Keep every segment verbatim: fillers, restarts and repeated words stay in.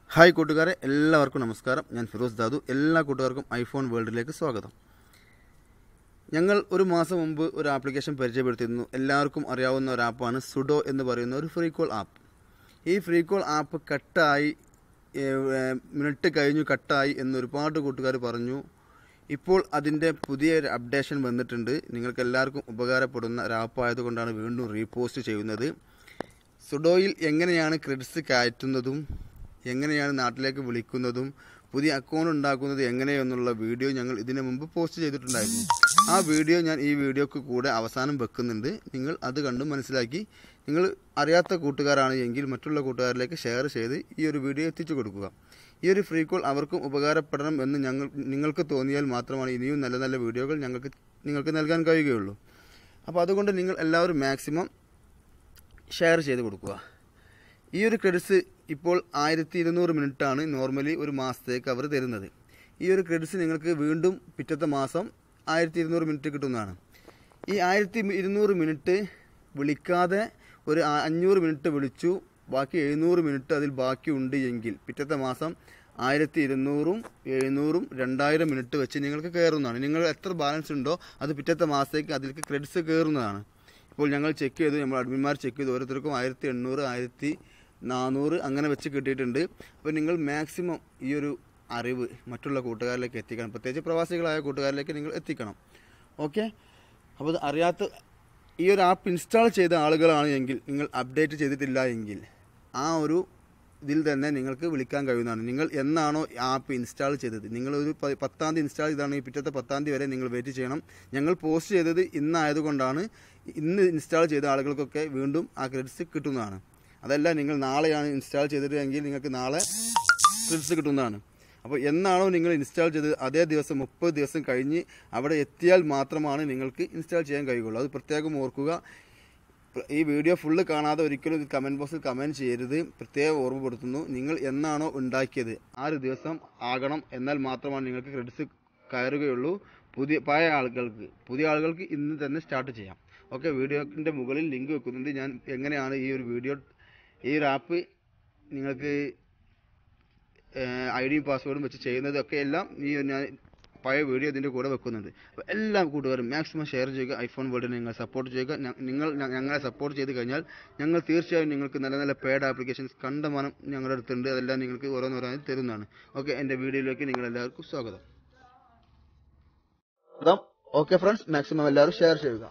Hi കൂട്ടുകാരെ, എല്ലാവർക്കും നമസ്കാരം. ഞാൻ ഫിറോസ് ദാദു. എല്ലാ കൂട്ടുകാർക്കും ഐഫോൺ വേൾഡിലേക്ക് സ്വാഗതം. ഞങ്ങൾ ഒരു മാസം മുമ്പ് ഒരു ആപ്ലിക്കേഷൻ പരിചയപ്പെടുത്തിയിരുന്നു. എല്ലാവർക്കും അറിയാവുന്ന ഒരു ആപ്പാണ് സുഡോ എന്ന് പറയുന്ന ഒരു ഫ്രീ കോൾ ആപ്പ്. ഈ ഫ്രീ കോൾ ആപ്പ് കട്ടായി, മിനിറ്റ് കഴിഞ്ഞു കട്ടായി എന്ന് ഒരുപാട് കൂട്ടുകാർ പറഞ്ഞു. ഇപ്പോൾ അതിൻ്റെ പുതിയൊരു അപ്ഡേഷൻ വന്നിട്ടുണ്ട്. നിങ്ങൾക്ക് എല്ലാവർക്കും ഉപകാരപ്പെടുന്ന ഒരു ആപ്പ് ആയതുകൊണ്ടാണ് വീണ്ടും റീപോസ്റ്റ് ചെയ്യുന്നത്. സുഡോയിൽ എങ്ങനെയാണ് ക്രെഡിറ്റ്സ് കയറ്റുന്നതും എങ്ങനെയാണ് നാട്ടിലേക്ക് വിളിക്കുന്നതും പുതിയ അക്കൗണ്ട് ഉണ്ടാക്കുന്നത് എങ്ങനെയെന്നുള്ള വീഡിയോ ഞങ്ങൾ ഇതിനു മുമ്പ് പോസ്റ്റ് ചെയ്തിട്ടുണ്ടായിരുന്നു. ആ വീഡിയോ ഞാൻ ഈ വീഡിയോക്ക് കൂടെ അവസാനം വെക്കുന്നുണ്ട്. നിങ്ങൾ അത് കണ്ട് മനസ്സിലാക്കി, നിങ്ങൾ അറിയാത്ത കൂട്ടുകാരാണ് എങ്കിൽ മറ്റുള്ള കൂട്ടുകാരിലേക്ക് ഷെയർ ചെയ്ത് ഈ ഒരു വീഡിയോ എത്തിച്ചു കൊടുക്കുക. ഈ ഒരു ഫ്രീ കോൾ അവർക്കും ഉപകാരപ്പെടണം എന്ന് ഞങ്ങൾ നിങ്ങൾക്ക് തോന്നിയാൽ മാത്രമാണ് ഇനിയും നല്ല നല്ല വീഡിയോകൾ ഞങ്ങൾക്ക് നിങ്ങൾക്ക് നൽകാൻ കഴിയുകയുള്ളൂ. അപ്പോൾ അതുകൊണ്ട് നിങ്ങൾ എല്ലാവരും മാക്സിമം ഷെയർ ചെയ്ത് കൊടുക്കുക. ഈ ഒരു ക്രെഡിറ്റ്സ് ഇപ്പോൾ ആയിരത്തി ഇരുന്നൂറ് മിനിറ്റാണ് നോർമലി ഒരു മാസത്തേക്ക് അവർ തരുന്നത്. ഈ ഒരു ക്രെഡിറ്റ്സ് നിങ്ങൾക്ക് വീണ്ടും പിറ്റത്തെ മാസം ആയിരത്തി ഇരുന്നൂറ് മിനിറ്റ് കിട്ടുന്നതാണ്. ഈ ആയിരത്തി ഇരുന്നൂറ് മിനിറ്റ് വിളിക്കാതെ ഒരു അഞ്ഞൂറ് മിനിറ്റ് വിളിച്ചു, ബാക്കി എഴുന്നൂറ് മിനിറ്റ് അതിൽ ബാക്കിയുണ്ട് എങ്കിൽ പിറ്റത്തെ മാസം ആയിരത്തി ഇരുന്നൂറും എഴുന്നൂറും രണ്ടായിരം മിനിറ്റ് വെച്ച് നിങ്ങൾക്ക് കയറുന്നതാണ്. നിങ്ങൾ എത്ര ബാലൻസ് ഉണ്ടോ അത് പിറ്റത്തെ മാസത്തേക്ക് അതിലേക്ക് ക്രെഡിറ്റ്സ് കയറുന്നതാണ്. ഇപ്പോൾ ഞങ്ങൾ ചെക്ക് ചെയ്തു, നമ്മൾ അഡ്മിന്മാർ ചെക്ക് ചെയ്തു, ഓരോരുത്തർക്കും ആയിരത്തി എണ്ണൂറ് ആയിരത്തി നാനൂറ് അങ്ങനെ വെച്ച് കിട്ടിയിട്ടുണ്ട്. അപ്പോൾ നിങ്ങൾ മാക്സിമം ഈ ഒരു അറിവ് മറ്റുള്ള കൂട്ടുകാരിലേക്ക് എത്തിക്കണം, പ്രത്യേകിച്ച് പ്രവാസികളായ കൂട്ടുകാരിലേക്ക് നിങ്ങൾ എത്തിക്കണം. ഓക്കെ, അപ്പോൾ അറിയാത്ത ഈ ഒരു ആപ്പ് ഇൻസ്റ്റാൾ ചെയ്ത ആളുകളാണ് എങ്കിൽ, നിങ്ങൾ അപ്ഡേറ്റ് ചെയ്തിട്ടില്ല എങ്കിൽ ആ ഒരു ഇതിൽ തന്നെ നിങ്ങൾക്ക് വിളിക്കാൻ കഴിയുന്നതാണ്. നിങ്ങൾ എന്നാണോ ആപ്പ് ഇൻസ്റ്റാൾ ചെയ്തത്, നിങ്ങളൊരു പത്താം തീയതി ഇൻസ്റ്റാൾ ചെയ്താണെങ്കിൽ പിറ്റത്തെ പത്താം തീയതി വരെ നിങ്ങൾ വെയിറ്റ് ചെയ്യണം. ഞങ്ങൾ പോസ്റ്റ് ചെയ്തത് ഇന്നായതുകൊണ്ടാണ് ഇന്ന് ഇൻസ്റ്റാൾ ചെയ്ത ആളുകൾക്കൊക്കെ വീണ്ടും ആ ക്രെഡിറ്റ്സ് കിട്ടുന്നതാണ്. അതല്ല നിങ്ങൾ നാളെയാണ് ഇൻസ്റ്റാൾ ചെയ്തിട്ടെങ്കിൽ നിങ്ങൾക്ക് നാളെ ക്രെഡിറ്റ്സ് കിട്ടുന്നതാണ്. അപ്പോൾ എന്നാണോ നിങ്ങൾ ഇൻസ്റ്റാൾ ചെയ്തത് അതേ ദിവസം മുപ്പത് ദിവസം കഴിഞ്ഞ് അവിടെ എത്തിയാൽ മാത്രമാണ് നിങ്ങൾക്ക് ഇൻസ്റ്റാൾ ചെയ്യാൻ കഴിയുള്ളൂ. അത് പ്രത്യേകം ഓർക്കുക. ഈ വീഡിയോ ഫുള്ള് കാണാതെ ഒരിക്കലും കമൻറ്റ് ബോക്സിൽ കമൻറ്റ് ചെയ്യരുത്. പ്രത്യേകം ഓർമ്മപ്പെടുത്തുന്നു, നിങ്ങൾ എന്നാണോ ഉണ്ടാക്കിയത് ആ ഒരു ദിവസം ആകണം, എന്നാൽ മാത്രമാണ് നിങ്ങൾക്ക് ക്രെഡിറ്റ്സ് കയറുകയുള്ളൂ. പുതിയ പഴയ ആളുകൾക്ക് പുതിയ ആളുകൾക്ക് ഇന്ന് തന്നെ സ്റ്റാർട്ട് ചെയ്യാം. ഓക്കെ, വീഡിയോൻ്റെ മുകളിൽ ലിങ്ക് വെക്കുന്നുണ്ട്. ഞാൻ എങ്ങനെയാണ് ഈ ഒരു വീഡിയോ ഈ ഒരു ആപ്പ് നിങ്ങൾക്ക് ഐ ഡിയും പാസ്വേഡും വെച്ച് ചെയ്യുന്നതൊക്കെ എല്ലാം ഈ ഞാൻ പഴയ വീഡിയോ ഇതിൻ്റെ കൂടെ വെക്കുന്നുണ്ട്. അപ്പോൾ എല്ലാ കൂട്ടുകാരും മാക്സിമം ഷെയർ ചെയ്യുക. ഐഫോൺ വേൾഡിനെ നിങ്ങൾ സപ്പോർട്ട് ചെയ്യുക. നിങ്ങൾ ഞങ്ങളെ സപ്പോർട്ട് ചെയ്ത് കഴിഞ്ഞാൽ ഞങ്ങൾ തീർച്ചയായും നിങ്ങൾക്ക് നല്ല നല്ല പെയ്ഡ് ആപ്ലിക്കേഷൻസ് കണ്ടമാനം ഞങ്ങളുടെ അടുത്തുണ്ട്. അതെല്ലാം നിങ്ങൾക്ക് ഓരോന്നോരോന്നായി തരുന്നതാണ്. ഓക്കെ, എൻ്റെ വീഡിയോയിലേക്ക് നിങ്ങളെല്ലാവർക്കും സ്വാഗതം. ഓക്കെ ഫ്രണ്ട്സ്, മാക്സിമം എല്ലാവരും ഷെയർ ചെയ്യുക.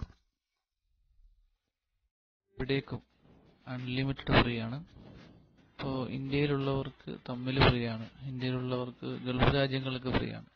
ഇവിടേക്കും അൺലിമിറ്റഡ് ഫ്രീ ആണ്. ഇപ്പോൾ ഇന്ത്യയിലുള്ളവർക്ക് തമ്മിൽ ഫ്രീ ആണ്, ഇന്ത്യയിലുള്ളവർക്ക് ഗൾഫ് രാജ്യങ്ങൾക്ക് ഫ്രീ ആണ്.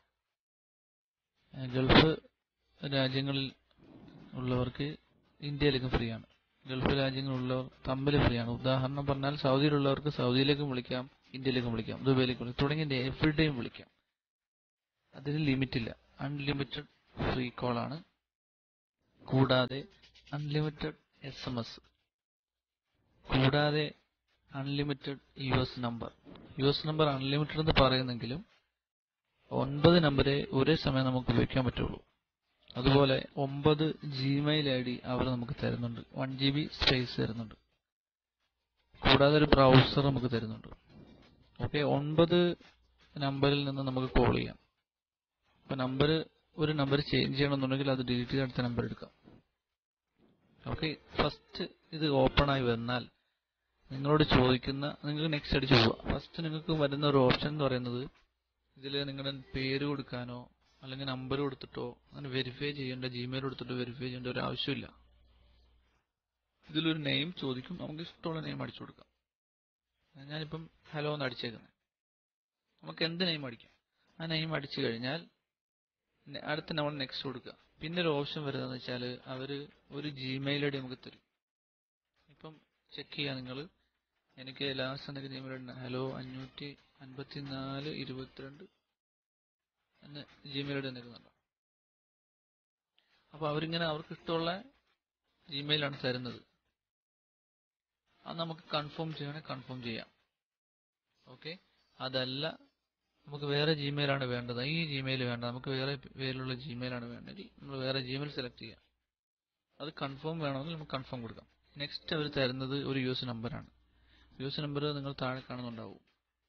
ഗൾഫ് രാജ്യങ്ങളിൽ ഉള്ളവർക്ക് ഇന്ത്യയിലേക്കും ഫ്രീ ആണ്. ഗൾഫ് രാജ്യങ്ങളുള്ളവർ തമ്മിൽ ഫ്രീ ആണ്. ഉദാഹരണം പറഞ്ഞാൽ സൗദിയിലുള്ളവർക്ക് സൗദിയിലേക്കും വിളിക്കാം, ഇന്ത്യയിലേക്കും വിളിക്കാം, ദുബൈയിലേക്കും വിളിക്കാം, തുടങ്ങിയ എവിടെയും വിളിക്കാം. അതിന് ലിമിറ്റില്ല. അൺലിമിറ്റഡ് ഫ്രീ കോൾ ആണ്. കൂടാതെ അൺലിമിറ്റഡ് എസ് എം എസ്, കൂടാതെ unlimited U S number. U S number unlimited എന്ന് പറയുന്നെങ്കിലും ഒൻപത് നമ്പരെ ഒരേ സമയം നമുക്ക് ഉപയോഗിക്കാൻ പറ്റുള്ളൂ. അതുപോലെ ഒമ്പത് ജിമെയിൽ ഐ ഡി അവർ നമുക്ക് തരുന്നുണ്ട്. വൺ ജി ബി സ്പേസ് തരുന്നുണ്ട്. കൂടാതെ ഒരു ബ്രൗസർ നമുക്ക് തരുന്നുണ്ട്. ഓക്കെ, ഒൻപത് നമ്പറിൽ നിന്ന് നമുക്ക് കോൾ ചെയ്യാം. അപ്പോൾ നമ്പർ ഒരു നമ്പർ ചേഞ്ച് ചെയ്യണമെന്നുണ്ടെങ്കിൽ അത് ഡിലീറ്റ് ചെയ്ത് അടുത്ത നമ്പർ എടുക്കാം. ഓക്കെ, ഫസ്റ്റ് ഇത് ഓപ്പൺ ആയി വന്നാൽ നിങ്ങളോട് ചോദിക്കുന്ന, നിങ്ങൾക്ക് നെക്സ്റ്റ് അടിച്ച് പോവുക. ഫസ്റ്റ് നിങ്ങൾക്ക് വരുന്ന ഒരു ഓപ്ഷൻ എന്ന് പറയുന്നത് ഇതിൽ നിങ്ങളുടെ പേര് കൊടുക്കാനോ അല്ലെങ്കിൽ നമ്പർ കൊടുത്തിട്ടോ അങ്ങനെ വെരിഫൈ ചെയ്യേണ്ട, ജിമെയിൽ കൊടുത്തിട്ടോ വെരിഫൈ ചെയ്യേണ്ട ഒരു ആവശ്യമില്ല. ഇതിലൊരു നെയിം ചോദിക്കും, നമുക്ക് ഇഷ്ടമുള്ള നെയിം അടിച്ചു കൊടുക്കാം. ഞാനിപ്പം ഹലോ എന്ന് അടിച്ചേക്കുന്നത്, നമുക്ക് എന്ത് നെയിം അടിക്കാം. ആ നെയിം അടിച്ചു കഴിഞ്ഞാൽ അടുത്ത നമ്മൾ നെക്സ്റ്റ് കൊടുക്കുക. പിന്നെ ഒരു ഓപ്ഷൻ വരുന്നതെന്ന് വെച്ചാൽ അവർ ഒരു ജിമെയിൽ ഐ ഡി നമുക്ക് തരും. ഇപ്പം ചെക്ക് ചെയ്യുക നിങ്ങൾ, എനിക്ക് ലാസ്റ്റ് എന്തൊക്കെ ജിമെയിൽ ഐ ഡി ഹലോ അഞ്ഞൂറ്റി അൻപത്തി നാല് ഇരുപത്തിരണ്ട് എന്ന് ജിമെയിൽ ഐ ഡി തന്നിരുന്നുണ്ടോ. അപ്പോൾ അവരിങ്ങനെ അവർക്ക് ഇഷ്ടമുള്ള ജിമെയിലാണ് തരുന്നത്. അത് നമുക്ക് കൺഫേം ചെയ്യണമെങ്കിൽ കൺഫേം ചെയ്യാം. ഓക്കെ, അതല്ല നമുക്ക് വേറെ ജിമെയിലാണ് വേണ്ടത്, ഈ ജിമെയിൽ വേണ്ട, നമുക്ക് വേറെ പേരിലുള്ള ജിമെയിലാണ് വേണ്ടത്, നമ്മൾ വേറെ ജിമെയിൽ സെലക്ട് ചെയ്യാം. അത് കൺഫേം വേണമെങ്കിൽ നമുക്ക് കൺഫേം കൊടുക്കാം. നെക്സ്റ്റ് അവർ തരുന്നത് ഒരു യു എസ് നമ്പറാണ്. യു എസ് നമ്പർ നിങ്ങൾ താഴെ കാണുന്നുണ്ടാവും.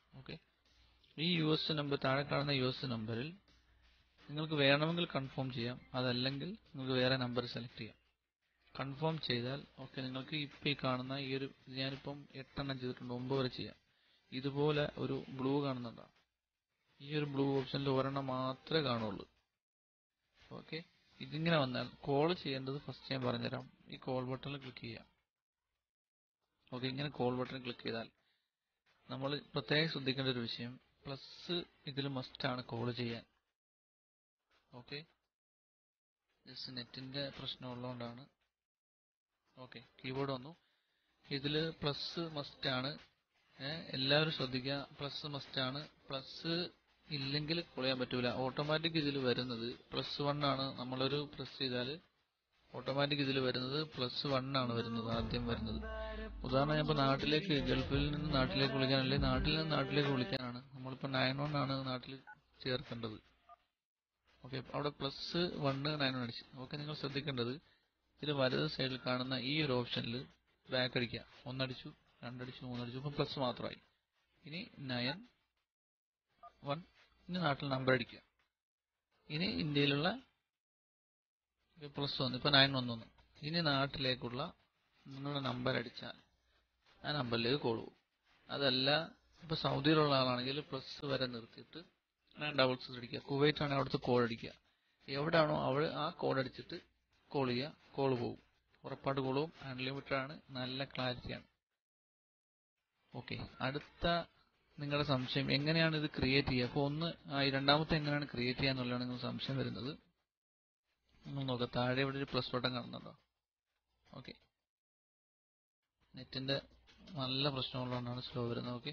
ഓക്കെ, ഈ യു എസ് നമ്പർ, താഴെ കാണുന്ന യു എസ് നമ്പറിൽ നിങ്ങൾക്ക് വേണമെങ്കിൽ കൺഫേം ചെയ്യാം, അതല്ലെങ്കിൽ നിങ്ങൾക്ക് വേറെ നമ്പർ സെലക്ട് ചെയ്യാം. കൺഫേം ചെയ്താൽ ഓക്കെ, നിങ്ങൾക്ക് ഇപ്പം ഈ കാണുന്ന ഈ ഒരു, ഞാനിപ്പം എട്ടെണ്ണം ചെയ്തിട്ടുണ്ട്, ഒമ്പത് വരെ ചെയ്യാം. ഇതുപോലെ ഒരു ബ്ലൂ കാണുന്നുണ്ടോ? ഈ ഒരു ബ്ലൂ ഓപ്ഷനിൽ ഒരെണ്ണം മാത്രമേ കാണുള്ളൂ. ഓക്കെ, ഇതിങ്ങനെ വന്നാൽ കോൾ ചെയ്യേണ്ടത് ഫസ്റ്റ് ഞാൻ പറഞ്ഞുതരാം. ഈ കോൾ ബട്ടണിൽ ക്ലിക്ക് ചെയ്യാം. ഓക്കെ, ഇങ്ങനെ കോൾ ബട്ടൺ ക്ലിക്ക് ചെയ്താൽ നമ്മൾ പ്രത്യേകം ശ്രദ്ധിക്കേണ്ട ഒരു വിഷയം, പ്ലസ് ഇതിൽ മസ്റ്റാണ് കോൾ ചെയ്യാൻ. ഓക്കെ, ജസ്റ്റ് നെറ്റിന്റെ പ്രശ്നം ഉള്ളതുകൊണ്ടാണ്. ഓക്കെ, കീബോർഡ് വന്നു. ഇതിൽ പ്ലസ് മസ്റ്റാണ്, എല്ലാവരും ശ്രദ്ധിക്കുക. പ്ലസ് മസ്റ്റാണ്. പ്ലസ് ഇല്ലെങ്കിൽ കോൾ ചെയ്യാൻ പറ്റൂല. ഓട്ടോമാറ്റിക് ഇതിൽ വരുന്നത് പ്ലസ് വൺ ആണ്. നമ്മളൊരു പ്രസ് ചെയ്താൽ ഓട്ടോമാറ്റിക് ഇതിൽ വരുന്നത് പ്ലസ് വൺ ആണ് വരുന്നത്, ആദ്യം വരുന്നത്. ഉദാഹരണം, ഞാൻ ഇപ്പോൾ നാട്ടിലേക്ക്, ഗൾഫിൽ നിന്ന് നാട്ടിലേക്ക് വിളിക്കാൻ, അല്ലെങ്കിൽ നാട്ടിൽ നിന്ന് നാട്ടിലേക്ക് വിളിക്കാനാണ്, നമ്മളിപ്പോൾ നയൻ വൺ ആണ് നാട്ടിൽ ചേർക്കേണ്ടത്. ഓക്കെ, അവിടെ പ്ലസ് വണ്ണ് നയൻ വൺ അടിച്ച്. ഓക്കെ, നിങ്ങൾ ശ്രദ്ധിക്കേണ്ടത് ഇതിൽ വലത് സൈഡിൽ കാണുന്ന ഈ ഒരു ഓപ്ഷനിൽ ബാക്ക് അടിക്കുക. ഒന്നടിച്ചു, രണ്ടടിച്ചു, മൂന്നടിച്ചു, ഇപ്പം പ്ലസ് മാത്രമായി. ഇനി നയൻ വൺ, ഇനി നാട്ടിൽ നമ്പർ അടിക്കുക. ഇനി ഇന്ത്യയിലുള്ള പ്ലസ് വന്നു, ഇപ്പൊ നയൻ വന്നു. ഇനി നാട്ടിലേക്കുള്ള നിങ്ങളുടെ നമ്പർ അടിച്ചാൽ ആ നമ്പറിലേക്ക് കോൾ പോകും. അതല്ല, ഇപ്പൊ സൗദിയിലുള്ള ആളാണെങ്കിൽ പ്ലസ് വരെ നിർത്തിയിട്ട് ഡബിൾ സിക്സ് അടിക്കുക. കുവൈറ്റ് ആണെങ്കിൽ അവിടുത്തെ കോഡ് അടിക്കുക. എവിടെയാണോ അവിടെ ആ കോഡ് അടിച്ചിട്ട് കോൾ ചെയ്യുക, കോൾ പോകും. ഉറപ്പായിട്ട് കോൾ പോകും. അൺലിമിറ്റഡ് ആണ്, നല്ല ക്ലാരിറ്റിയാണ്. ഓക്കെ, അടുത്ത നിങ്ങളുടെ സംശയം, എങ്ങനെയാണ് ഇത് ക്രിയേറ്റ് ചെയ്യുക? അപ്പോൾ ഒന്ന് രണ്ടാമത്തെ എങ്ങനെയാണ് ക്രിയേറ്റ് ചെയ്യുക എന്നുള്ളതാണ് നിങ്ങൾ സംശയം വരുന്നത്. ഒന്ന് നോക്കാം, താഴെ ഇവിടെ ഒരു പ്ലസ് ബട്ടൺ കാണുന്നുണ്ടോ? ഓക്കെ, നെറ്റിന്റെ നല്ല പ്രശ്നമുള്ളതുകൊണ്ടാണ് സ്ലോ വരുന്നത്. ഓക്കെ,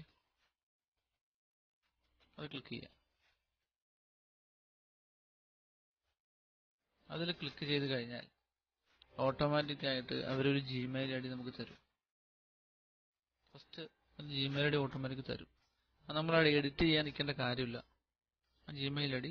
അത് ക്ലിക്ക് ചെയ്യുക. അതിൽ ക്ലിക്ക് ചെയ്ത് കഴിഞ്ഞാൽ ഓട്ടോമാറ്റിക് ആയിട്ട് അവരൊരു ജിമെയിൽ ഐ ഡി നമുക്ക് തരും. First Gmail I D automatic തരും. അത് നമ്മൾ അവിടെ എഡിറ്റ് ചെയ്യാൻ നിൽക്കേണ്ട കാര്യമില്ല. ആ ജിമെയിൽ ഐ ഡി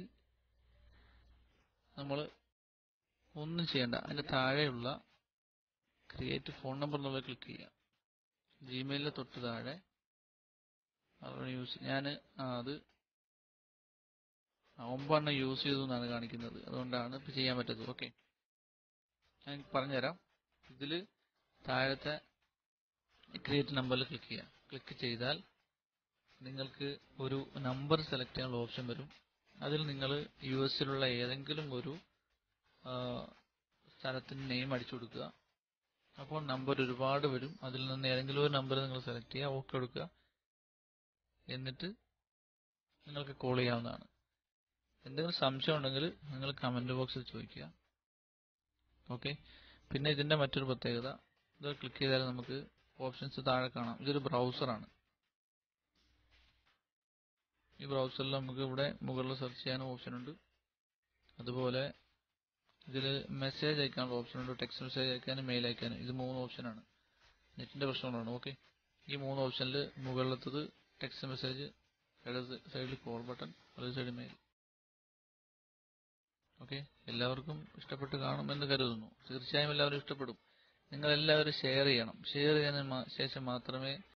നമ്മൾ ഒന്നും ചെയ്യേണ്ട, അതിന്റെ താഴെയുള്ള ക്രിയേറ്റ് ഫോൺ നമ്പർ എന്നുള്ളത് ക്ലിക്ക് ചെയ്യുക. ജിമെയിലിന്റെ തൊട്ട് താഴെ അവിടെ യൂസ്, ഞാൻ അത് ഒമ്പതെണ്ണം യൂസ് ചെയ്തു എന്നാണ് കാണിക്കുന്നത്, അതുകൊണ്ടാണ് ഇപ്പം ചെയ്യാൻ പറ്റത്തുള്ളൂ. ഓക്കെ, ഞാൻ പറഞ്ഞുതരാം. ഇതിൽ താഴത്തെ ക്രിയേറ്റ് നമ്പറിൽ ക്ലിക്ക് ചെയ്യാം. ക്ലിക്ക് ചെയ്താൽ നിങ്ങൾക്ക് ഒരു നമ്പർ സെലക്ട് ചെയ്യാനുള്ള ഓപ്ഷൻ വരും. അതിൽ നിങ്ങൾ യു എസിലുള്ള ഏതെങ്കിലും ഒരു സ്ഥലത്തിന് നെയിം അടിച്ചു കൊടുക്കുക. അപ്പോൾ നമ്പർ ഒരുപാട് വരും. അതിൽ നിന്ന് ഏതെങ്കിലും ഒരു നമ്പർ നിങ്ങൾ സെലക്ട് ചെയ്യുക, ഓക്കെ കൊടുക്കുക. എന്നിട്ട് നിങ്ങൾക്ക് കോൾ ചെയ്യാവുന്നതാണ്. എന്തെങ്കിലും സംശയം ഉണ്ടെങ്കിൽ നിങ്ങൾ കമന്റ് ബോക്സിൽ ചോദിക്കുക. ഓക്കെ, പിന്നെ ഇതിന്റെ മറ്റൊരു പ്രത്യേകത, ഇത് ക്ലിക്ക് ചെയ്താൽ നമുക്ക് ഓപ്ഷൻസ് താഴെ കാണാം. ഇതൊരു ബ്രൗസറാണ്. ഈ ബ്രൗസറിൽ നമുക്ക് ഇവിടെ മുകളിൽ സെർച്ച് ചെയ്യാനും ഓപ്ഷൻ ഉണ്ട്. അതുപോലെ ഇതിൽ മെസ്സേജ് അയക്കാനുള്ള ഓപ്ഷൻ ഉണ്ട്. ടെക്സ്റ്റ് മെസ്സേജ് അയക്കാനും മെയിൽ അയക്കാനും. ഇത് മൂന്ന് ഓപ്ഷനാണ്. നെറ്റിന്റെ പ്രശ്നങ്ങളാണ്. ഓക്കെ, ഈ മൂന്ന് ഓപ്ഷനിൽ മുകളിലത്തത് ടെക്സ്റ്റ് മെസ്സേജ്, ഇടത് സൈഡിൽ കോൾ ബട്ടൺ, വലത് സൈഡിൽ മെയിൽ. ഓക്കെ, എല്ലാവർക്കും ഇഷ്ടപ്പെട്ട് കാണുമെന്ന് കരുതുന്നു. തീർച്ചയായും എല്ലാവരും ഇഷ്ടപ്പെടും. നിങ്ങൾ എല്ലാവരും ഷെയർ ചെയ്യണം. ഷെയർ ചെയ്തതിന് ശേഷം മാത്രമേ